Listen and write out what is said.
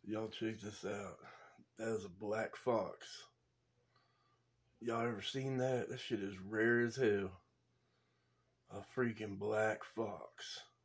Y'all check this out. That is a black fox. Y'all ever seen that? That shit is rare as hell. A freaking black fox.